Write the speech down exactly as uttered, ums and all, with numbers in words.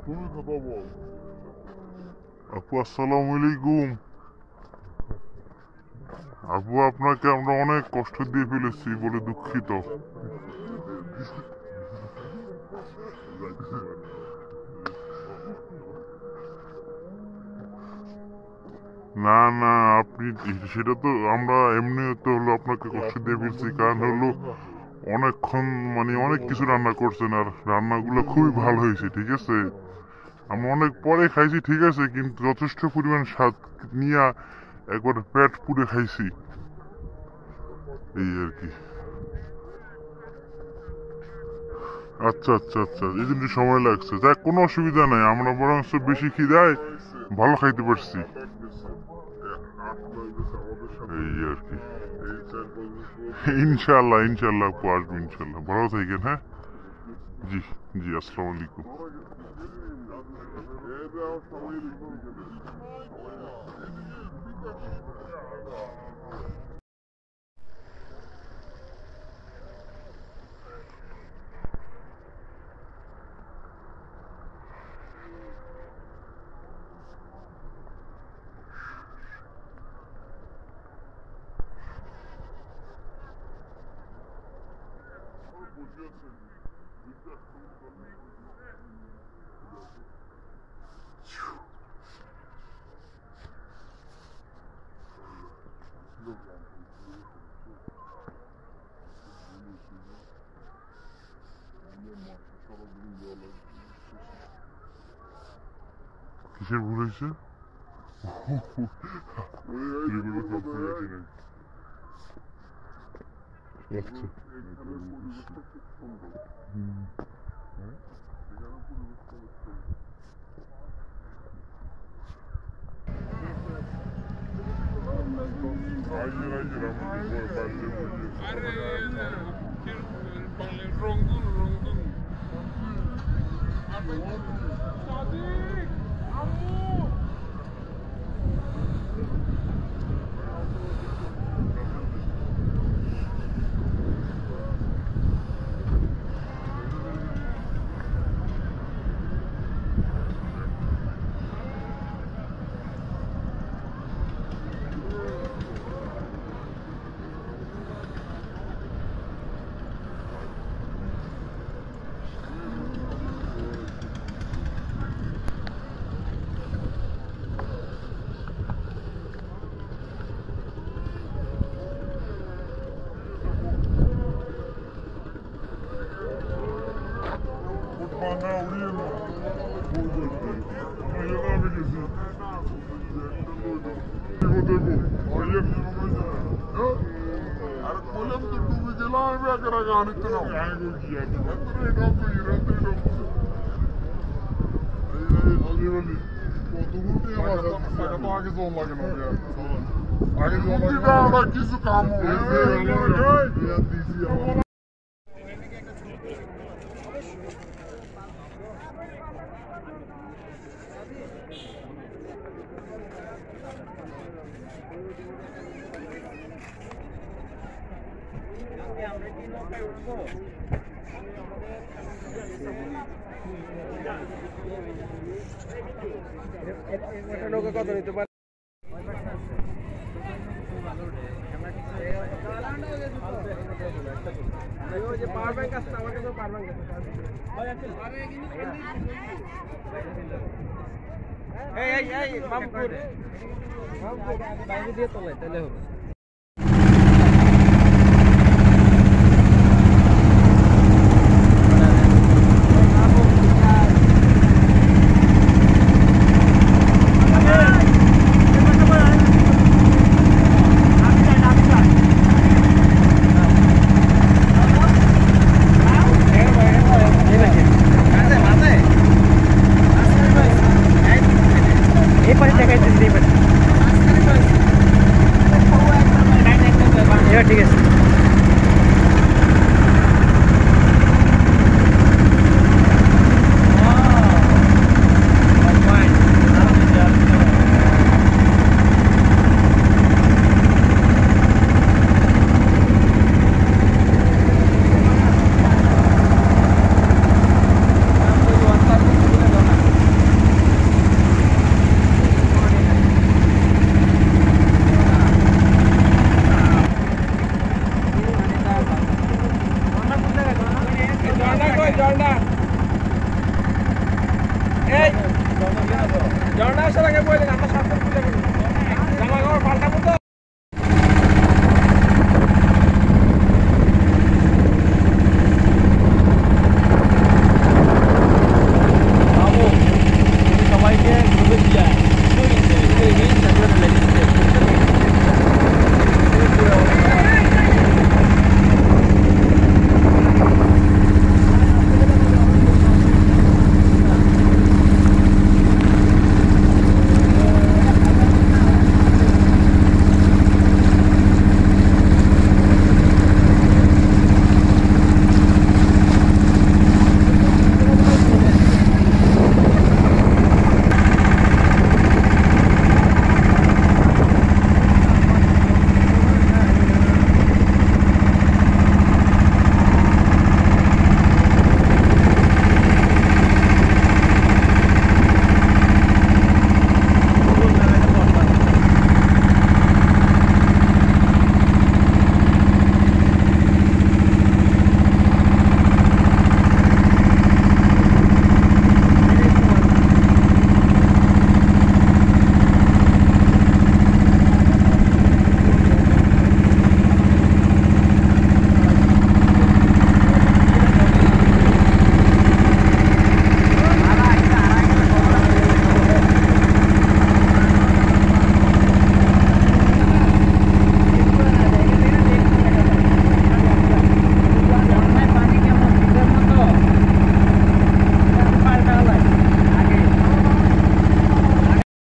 তুমি কথা বল। আপু আসসালামু আলাইকুম। আপু আপনাকে আমরা অনেক কষ্ট দিয়ে ফেলেছি বলে দুঃখিত। না না আপনি সেটা তো আমরা এমনি তো হলো আপনাকে কষ্ট দিয়ে ফেলছি, কারণ হলো অনেকক্ষণ মানে অনেক কিছু রান্না করছেন আর রান্নাগুলো খুবই ভালো হয়েছে। ঠিক আছে, আমরা অনেক পরে খাইছি ঠিক আছে, কিন্তু যথেষ্ট পরিমাণ স্বাদ নিয়ে একবার পেট পুড়ে খাইছি এই আর কি। আচ্ছা আচ্ছা আচ্ছা, এই জন্য সময় লাগছে। যাক কোনো অসুবিধা নাই, আমরা বরং বেশি খিদায় ভালো খাইতে পারছি এই আর কি। ইনশাল্লাহ ইনশাল্লাহ আপু আসবো ইনশাল্লাহ। ভালো থাকেন। হ্যাঁ জি জি, আসসালামু আলাইকুম। কিসের ভুল হয়েছে? কিছু কাম নৌকা কত নিতে পারে? পাওয়ার ব্যাংক আসছে আমার কাছে, পাওয়ার ব্যাংক বাইরে দিয়ে তোলে তাহলে হবে। এই পারে দেখাইতেছি, এই পারে ঝর্ণা এই ঝর্ণা আসার আগে বললেন আমরা সাতটা পুজো করি জামা কাপড় পাল্টাবো তো